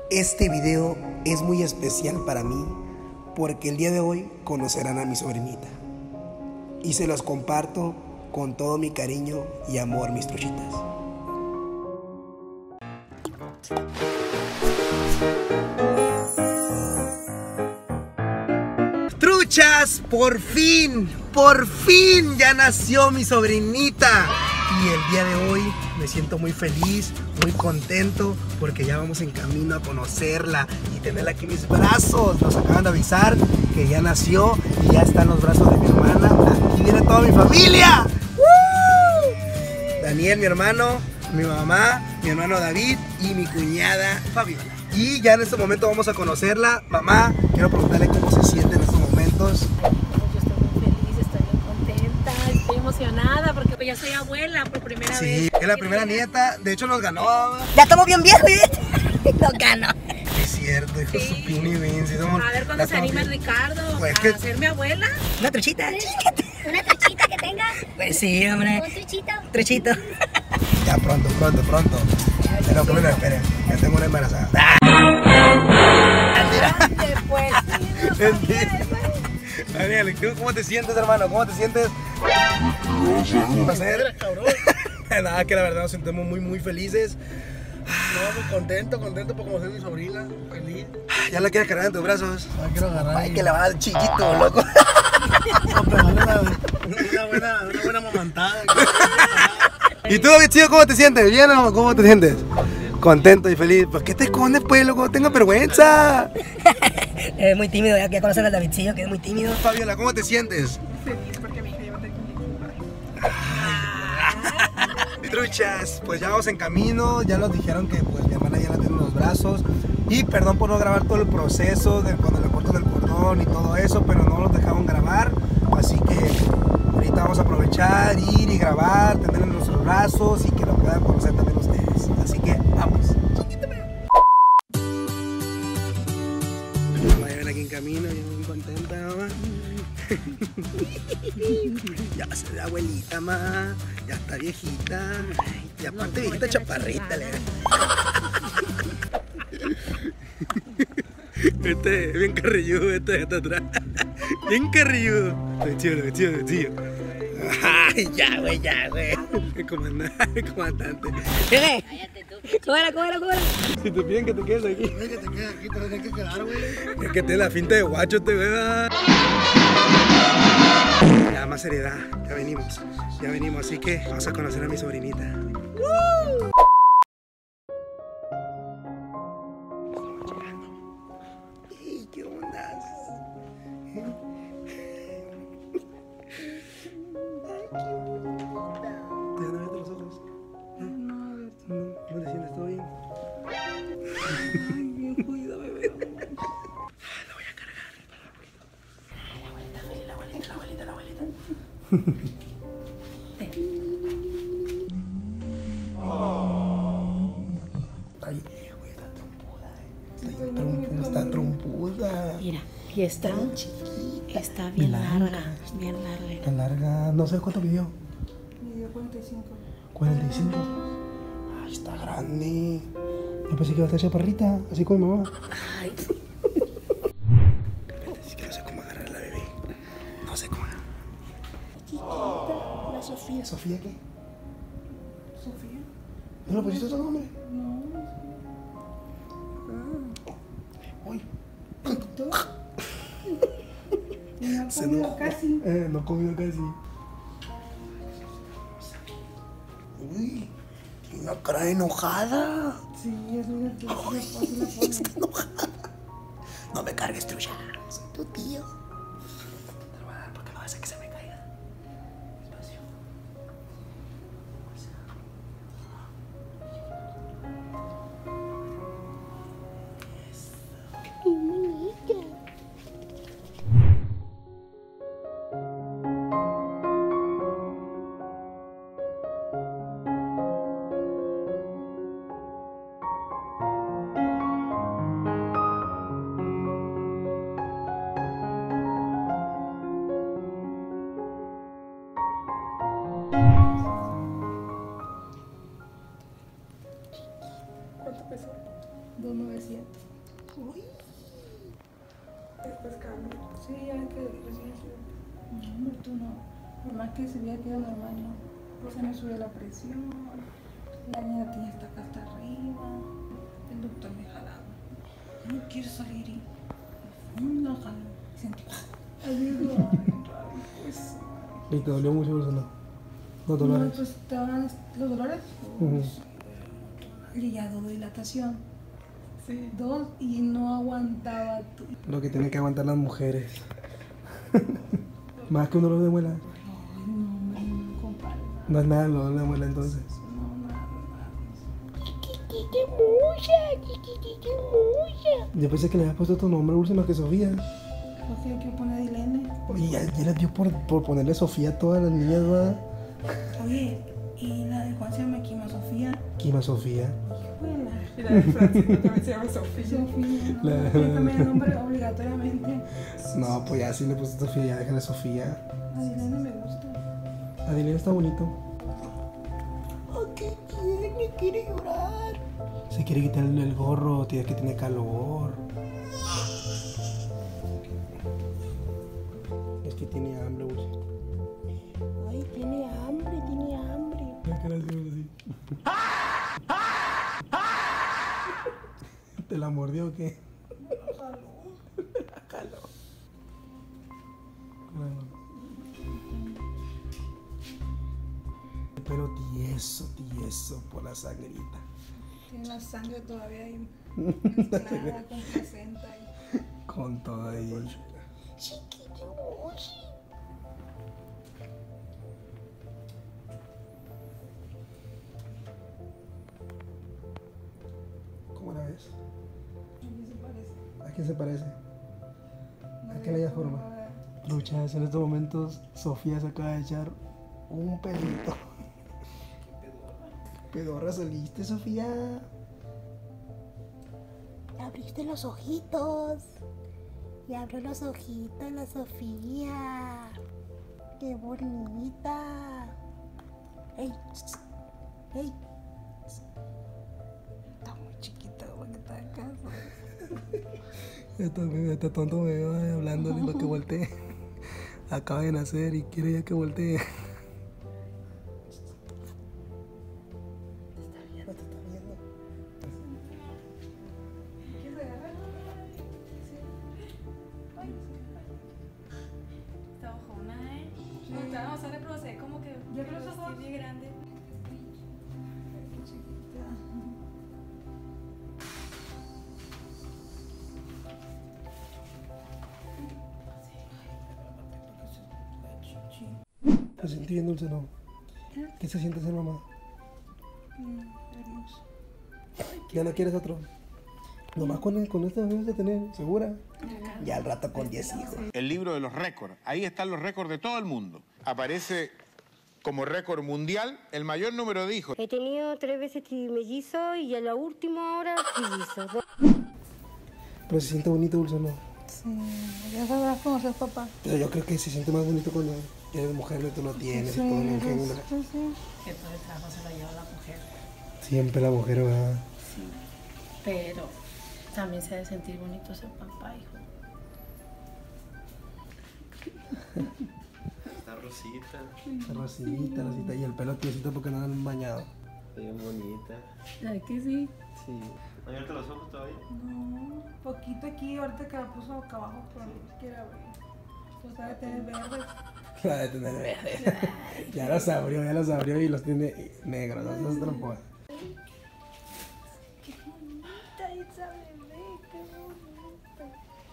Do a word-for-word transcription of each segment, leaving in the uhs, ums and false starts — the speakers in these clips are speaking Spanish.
Este video es muy especial para mí porque el día de hoy conocerán a mi sobrinita y se los comparto con todo mi cariño y amor, mis truchitas. Truchas, por fin, por fin ya nació mi sobrinita. Y el día de hoy me siento muy feliz, muy contento porque ya vamos en camino a conocerla y tenerla aquí en mis brazos. Nos acaban de avisar que ya nació y ya está en los brazos de mi hermana. Aquí viene toda mi familia. ¡Woo! Daniel, mi hermano, mi mamá, mi hermano David y mi cuñada Fabiola. Y ya en este momento vamos a conocerla. Mamá, quiero preguntarle cómo se siente en estos momentos. Yo estoy muy feliz, estoy muy contenta, estoy emocionada porque ya soy abuela por primera Sí, vez. Sí, es la primera nieta, de hecho nos ganó. Ya estamos bien viejos, ¿eh? Nos ganó. Es cierto, hijo, Sí. su pini Vinci. A ver cuándo se anima el Ricardo Pues a que- ser mi abuela. Una truchita. ¿Una truchita que tenga? Pues sí, hombre. ¿Un truchito? Truchito. Ya pronto, pronto, pronto. Pero que me lo esperen, ya tengo una embarazada. Grande, pues. Sí, no Mentira. Daniel, ¿tú ¿cómo te sientes, hermano? ¿Cómo te sientes? ¿Un placer? Nada, que la verdad nos sentimos muy, muy felices. No, pues contento, contento por conocer a mi sobrina, feliz. ¿Ya la quieres cargar en tus brazos? La quiero agarrar. Ay, que la va a dar chiquito, loco. No, pegarle una, una buena, una buena mamantada. ¿Y tú, Davidcillo, cómo te sientes? ¿Bien o cómo te sientes? Contento y feliz. ¿Por qué te escondes, pues, loco? Tenga vergüenza. Es muy tímido, ya que conocen al Davidcillo, que es muy tímido. Fabiola, ¿cómo te sientes? feliz porque mi hija ya va a tener Truchas, pues ya vamos en camino, ya nos dijeron que pues mi hermana ya la tiene en los brazos y perdón por no grabar todo el proceso de cuando le cortan el cordón y todo eso, pero no los dejaron grabar, así que ahorita vamos a aprovechar, ir y grabar, tenerla en nuestros brazos y que lo puedan conocer también ustedes, así que vamos. Mamá, ya ven aquí en camino, ya muy contenta, mamá. Ya se ve abuelita, ma. Ya está viejita. Y aparte viejita chaparrita, le. Este es bien carrilludo, este de está atrás. Bien carrilludo. Lo chido, lo chido, lo chido. Ay, ya, güey, ya, güey. El comandante, el comandante. Bebé. Cógela, cógela, cógela. Si te piden que te quedes aquí. Oye, que te quedas aquí, te tienes que quedar, güey. Es que tiene la finta de guacho este güey. Ya, más seriedad, ya venimos, ya venimos, así que vamos a conocer a mi sobrinita. ¡Woo! Estamos llegando. ¡Ey, qué ondas! ¡Ay, qué bonita! ¿Te van a verte los ojos? No, no, ¿cómo te sientes? ¿Todo bien? Ay, bien cuida, bebé. La voy a cargar para la abuelita. La abuelita, la abuelita, la abuelita. Ay, güey, está trompuda, eh. Está trompuda, está trompuda. Mira, y está, Tan chiquita. está bien Blanca. larga, bien larga. Está larga, no sé cuánto midió. Midió cuarenta y cinco. cuarenta y cinco. Ay, está grande. Yo pensé que iba a estar chaparrita, así como mi mamá. Ay, Es que no sé cómo agarrar a la bebé. No sé cómo agarrar. La Sofía. ¿Sofía qué? Sofía. ¿No le pusiste otro nombre? No. Uy. No Se comió enojó. casi. Eh, no comió casi. Uy, tiene una cara enojada. Sí, es una trucha. Está enojada. No me cargues, trucha. Soy tu tío. Te lo voy a dar porque no va a hacer que se me caiga. Despacio. dos novecientos. Uy. Después cambia. Sí, ya ves que recién subió. No, tú no. Por más que se hubiera quedado normal, no. Se me sube la presión. La niña tiene esta acá hasta arriba. El doctor me jalaba. No quiero salir y. No la jaló. Sentí. Ayudo. Pues. ¿Y te dolió mucho eso, no? ¿No No, dolores? pues estaban los dolores. Ujú. Y ya dos dilatación. Sí. Dos y no aguantaba. Tu... Lo que tienen que aguantar las mujeres. Más que un dolor de muela. Ay, no, no comparo. No es nada el dolor de muela entonces. No, nada, nada. Yo pensé que le habías puesto tu nombre, Úrsula, que Sofía. Sofía, quiero poner Dilene. Y ya, ya les dio por, por ponerle Sofía a todas las niñas, ¿va? Oye, y la de Juan se llama Kima Sofía. Kima Sofía. Buena. Y la de Francisco también se llama Sofía. Sofía. La- No, Tiene que cambiar el nombre obligatoriamente. No, pues ya sí le puse Sofía, ya déjale Sofía. A Dilene me gusta. Adilene está bonito. Oh, ¿qué tiene? Quiere llorar. Se quiere quitar el, el gorro, tiene que tiene calor. Es que tiene hambre, Úrsula. Ay, tiene hambre, tiene hambre. La cara así, así. ¿Te la mordió o qué? La jaló. Claro. Pero tieso, tieso por la sangrita. Tiene la sangre todavía ahí mezclada con placenta. Y... Con todo ahí. ¿Cómo la ves? ¿A quién se parece? ¿A quién se parece? No ¿A le qué le da forma, forma? ¿verdad? Luchas, en estos momentos Sofía se acaba de echar un pelito. Pedorra saliste, Sofía. Abriste los ojitos. Y abrió los ojitos la Sofía. Qué bonita. Ey, ey. Está muy chiquita para que está acá. Está, está tonto me va hablando para que voltee. Acaba de nacer y quiere ya que voltee. No te está viendo. ¿Quieres agarrar? Está ojona, ¿eh? Me gustaba más ahora, pero se ve como que ¿Ya abrió los ojos? tiene grande. ¿Te sientes bien dulce, no? ¿Qué se siente ser mamá? Hermoso. ¿Ya no quieres otro? Nomás con, con este bebé vas a tener, ¿segura? Ya al rato con diez hijos. El libro de los récords. Ahí están los récords de todo el mundo. Aparece como récord mundial el mayor número de hijos. He tenido tres veces mellizos y a la última hora trillizos. Pero se siente bonito, dulce, ¿no? Sí, ya sabrás cómo ser papá. Pero yo creo que se siente más bonito cuando eres mujer y tú lo tienes y todo lo engendra. sí, sí. Que todo el trabajo se lo lleva la mujer. Siempre la mujer va. Sí. Pero también se debe sentir bonito ser papá, hijo. Está rosita, Está rosita, rosita. Y el pelo tiesito porque no lo han bañado. está bien bonita. ¿Sabes que sí? Sí. ¿No abierto los ojos todavía? No, poquito aquí, ahorita que la puso boca abajo, pero no quiere abrir. Pues sabe tener verdes. La de tener verde. Ya los abrió, ya los abrió y los tiene negros. No se trampa. Qué bonita esa bebé, qué bonita.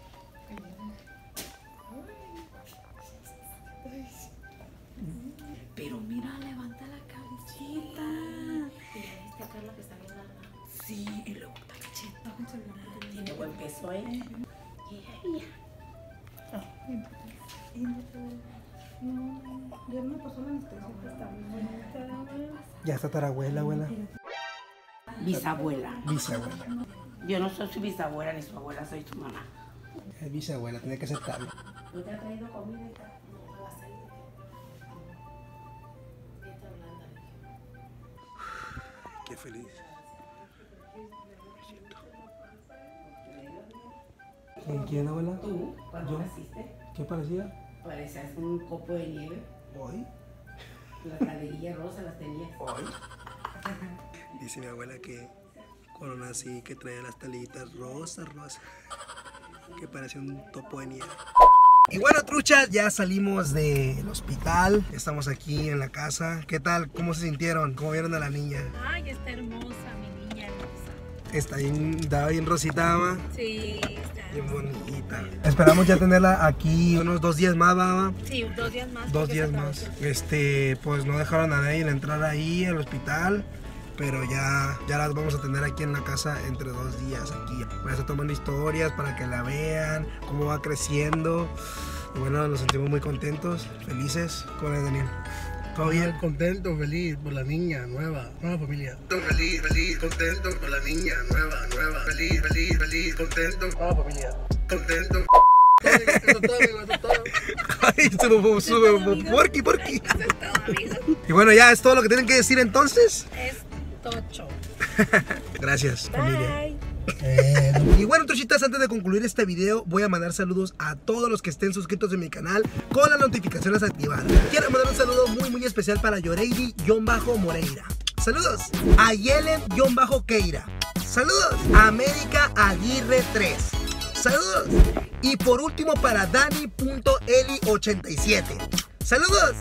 Pero mira, levanta la cabecita. Y ya viste a Carla que está bien larga. Sí, y luego está cacheta. Tiene buen peso, ¿eh? Yeah. No, ya me pasó la anestesia, pero está muy bonita. Ya está tarabuela, abuela. Bisabuela. Bisabuela. Yo no soy su bisabuela ni su abuela, soy su mamá. Es bisabuela, tiene que aceptarlo. ¿No te ha traído comida y tal? No, a la salida. Dieta blanda. Qué feliz. Me siento. ¿En quién, abuela? Tú, cuando ¿Yo? naciste, ¿Qué parecía? parecías un copo de nieve. Hoy. Las galerillas rosas las tenías. Hoy. Dice mi abuela que cuando nací que traía las talitas rosas, rosas. Que parecía un topo de nieve. Y bueno, truchas, ya salimos del hospital. Estamos aquí en la casa. ¿Qué tal? ¿Cómo se sintieron? ¿Cómo vieron a la niña? Ay, está hermosa, mi niña hermosa. Está bien, está bien rosita, mamá. Sí, está. Bien bonita. Esperamos ya tenerla aquí unos dos días más, mamá. Sí, dos días más. Dos porque días se más. atravesó. Este, pues no dejaron a nadie entrar ahí al hospital. Pero ya, ya las vamos a tener aquí en la casa entre dos días aquí. Voy a estar tomando historias para que la vean, cómo va creciendo. Y bueno, nos sentimos muy contentos, felices. ¿Cómo es, Daniel? ¿Todo bien? Contento, feliz por la niña nueva, nueva familia. Feliz, feliz, contento por la niña nueva, nueva. Feliz, feliz, feliz, contento. Nueva familia. Contento. Eso es todo, amigo, eso es todo. Ay, sube, sube, porqui, porqui. Y bueno, ya es todo lo que tienen que decir entonces. Es tocho. Gracias, familia. Bye. Eh, y bueno, truchitas, antes de concluir este video voy a mandar saludos a todos los que estén suscritos en mi canal con las notificaciones activadas. Quiero mandar un saludo muy muy especial para Yoreidi-Moreira. Saludos a Yelen-Keira. Saludos a América Aguirre tres. Saludos. Y por último para Dani.eli ochenta y siete. Saludos.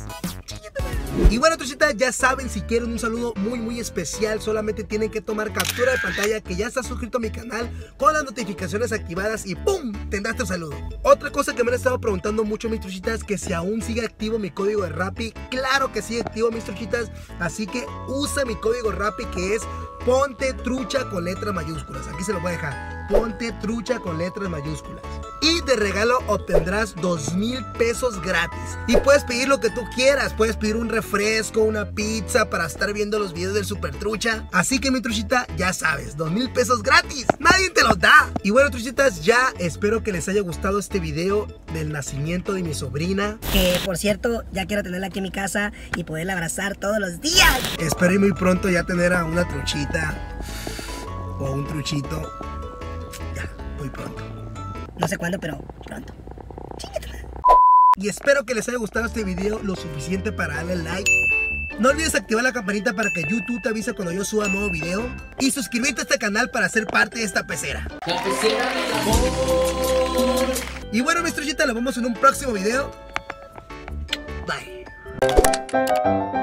Y bueno, truchitas, ya saben, si quieren un saludo muy muy especial, solamente tienen que tomar captura de pantalla que ya está suscrito a mi canal con las notificaciones activadas y ¡pum! Tendrás tu saludo. Otra cosa que me han estado preguntando mucho mis truchitas, que si aún sigue activo mi código de Rappi. Claro que sigue activo, mis truchitas, así que usa mi código Rappi, que es Ponte Trucha con letras mayúsculas. Aquí se lo voy a dejar. Ponte Trucha con letras mayúsculas. Y de regalo obtendrás dos mil pesos gratis. Y puedes pedir lo que tú quieras. Puedes pedir un refresco, una pizza para estar viendo los videos del Super Trucha. Así que mi truchita, ya sabes, dos mil pesos gratis. Nadie te los da. Y bueno, truchitas, ya espero que les haya gustado este video del nacimiento de mi sobrina. Que por cierto, ya quiero tenerla aquí en mi casa y poderla abrazar todos los días. Espero y muy pronto ya tener a una truchita o un truchito. Ya, muy pronto. No sé cuándo, pero pronto. Y espero que les haya gustado este video lo suficiente para darle like. No olvides activar la campanita para que YouTube te avise cuando yo suba nuevo video. Y suscribirte a este canal para ser parte de esta pecera. La pecera del amor. Y bueno, mis truchitas, nos vemos en un próximo video. Bye.